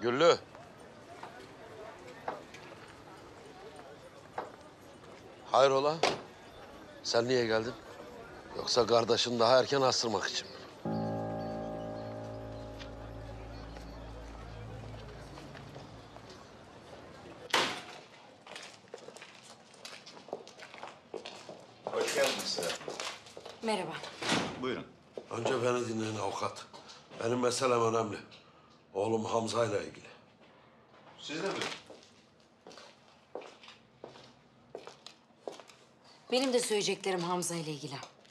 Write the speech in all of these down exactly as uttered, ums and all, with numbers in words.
Güllü. Hayrola? Sen niye geldin? Yoksa kardeşini daha erken astırmak için mi? Hoş geldiniz Serap. Merhaba. Buyurun. Önce beni dinleyin avukat. Benim meselem önemli. Oğlum Hamza ile ilgili. Siz de buyurun. Benim de söyleyeceklerim Hamza ile ilgili.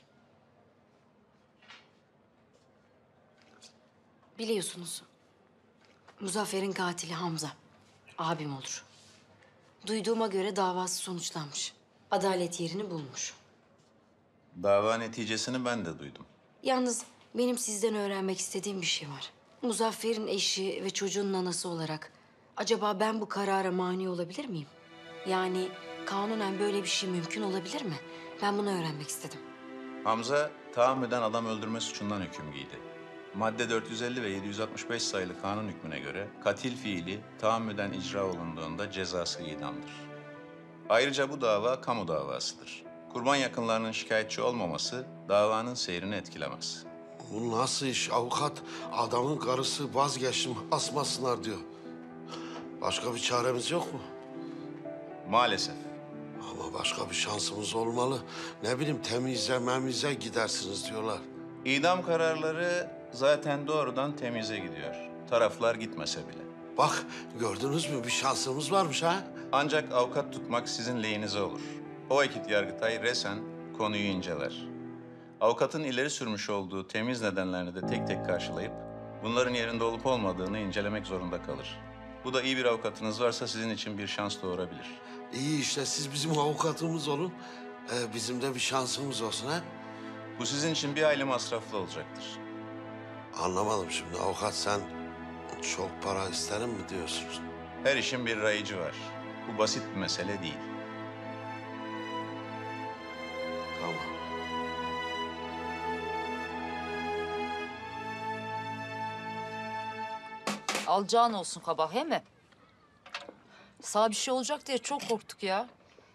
Biliyorsunuz, Muzaffer'in katili Hamza. Abim olur. Duyduğuma göre davası sonuçlanmış. Adalet yerini bulmuş. Dava neticesini ben de duydum. Yalnız benim sizden öğrenmek istediğim bir şey var. Muzaffer'in eşi ve çocuğun anası olarak acaba ben bu karara mani olabilir miyim? Yani kanunen böyle bir şey mümkün olabilir mi? Ben bunu öğrenmek istedim. Hamza, tahammüden adam öldürme suçundan hüküm giydi. Madde dört yüz elli ve yedi yüz altmış beş sayılı kanun hükmüne göre katil fiili tahammüden icra olunduğunda cezası idamdır. Ayrıca bu dava kamu davasıdır. Kurban yakınlarının şikayetçi olmaması davanın seyrini etkilemez. Bu nasıl iş avukat? Adamın karısı vazgeçtim asmasınlar diyor. Başka bir çaremiz yok mu? Maalesef. Ama başka bir şansımız olmalı. Ne bileyim temize memize gidersiniz diyorlar. İdam kararları zaten doğrudan temize gidiyor. Taraflar gitmese bile. Bak gördünüz mü bir şansımız varmış ha? Ancak avukat tutmak sizin lehinize olur. O vakit Yargıtay resen konuyu inceler. Avukatın ileri sürmüş olduğu temiz nedenlerini de tek tek karşılayıp bunların yerinde olup olmadığını incelemek zorunda kalır. Bu da iyi bir avukatınız varsa sizin için bir şans doğurabilir. İyi işte siz bizim avukatımız olun. Ee, bizim de bir şansımız olsun ha? Bu sizin için bir hayli masraflı olacaktır. Anlamadım şimdi avukat sen çok para isterim mi diyorsunuz? Her işin bir rayıcı var. Bu basit bir mesele değil. Tamam. Alacağın olsun kabak, he mi? Sana bir şey olacak diye çok korktuk ya.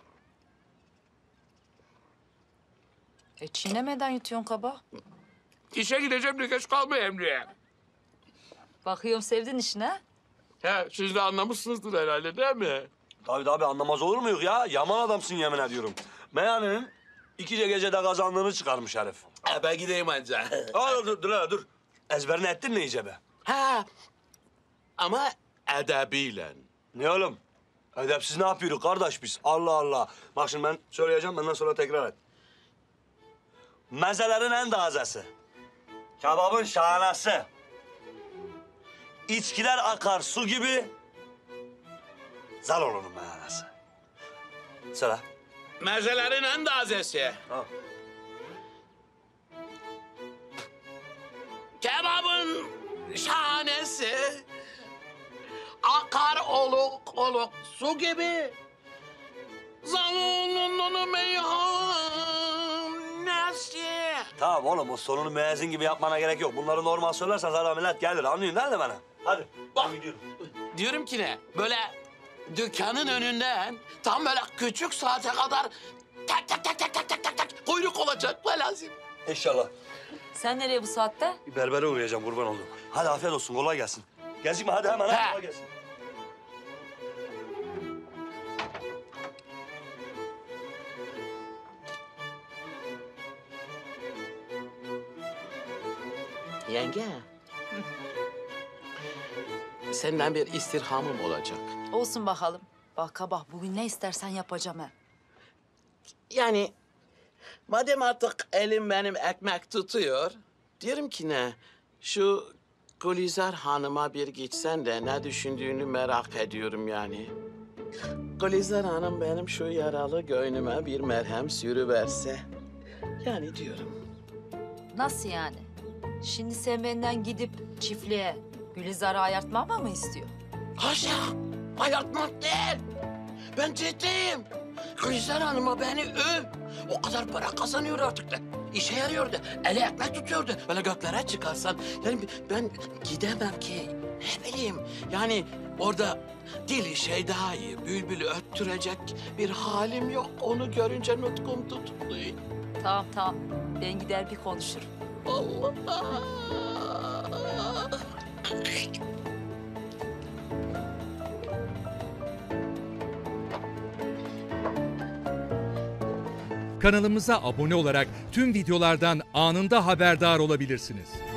E çiğnemeden yutuyorsun kabak. İşe gideceğim de geç kalma Emre'ye. Bakıyorum sevdin işine. He, siz de anlamışsınızdır herhalde değil mi? Tabii tabii anlamaz olur muyuz ya? Yaman adamsın yemin ediyorum. Meyhanenin iki gecede kazandığını çıkarmış herif. He, ben gideyim anca. Aa, dur, dur, dur, dur. Ezberini ettin mi iyice be? Ha, ama edebiyle. Ne oğlum? Edepsiz ne yapıyoruz kardeş biz? Allah Allah. Bak şimdi ben söyleyeceğim, benden sonra tekrar et. Mezelerin en tazesi. Kebabın şahanesi. İçkiler akar su gibi. Zaloğlu'nun meyhanesi. Söyle. Mezelerin en tazesi. Ha. Kebabın şahanesi. Akar oluk oluk su gibi. Zalunun meyhanesi. Tamam oğlum o sonunu müezzin gibi yapmana gerek yok. Bunları normal söylersen zaten millet gelir. Anlıyorsun değil mi bana? Hadi. Bak. Ben gidiyorum. Diyorum ki ne? Böyle dükkanın önünden tam böyle küçük saate kadar tak tak tak tak tak tak tak tak kuyruk olacak be lazım. İnşallah. Sen nereye bu saatte? Bir berbere uğrayacağım kurban oldum. Hadi afiyet olsun kolay gelsin. Gecikme hadi hemen hadi He. kolay gelsin. Yenge. Senden bir istirhamım olacak. Olsun bakalım. Bak kabak bugün ne istersen yapacağım ha. Yani madem artık elim benim ekmek tutuyor, diyorum ki ne, şu Gülizar Hanım'a bir gitsen de ne düşündüğünü merak ediyorum yani. Gülizar Hanım benim şu yaralı göğnüme bir merhem sürüverse. Yani diyorum. Nasıl yani? Şimdi sen benden gidip çiftliğe Gülizar'ı ayartmama mı istiyor? Haşa, ayartmak değil. Ben ciddiyim. Gülizar Hanım'a beni öv. O kadar para kazanıyor artık da. İşe yarıyordu. Eli ekmek tutuyordu. Böyle göklere çıkarsan. Yani ben gidemem ki. Ne bileyim yani orada dili şey daha iyi, bülbülü öttürecek bir halim yok. Onu görünce nutkum tutuluyor. Tamam tamam. Ben gider bir konuşurum. Allah! Kanalımıza abone olarak tüm videolardan anında haberdar olabilirsiniz.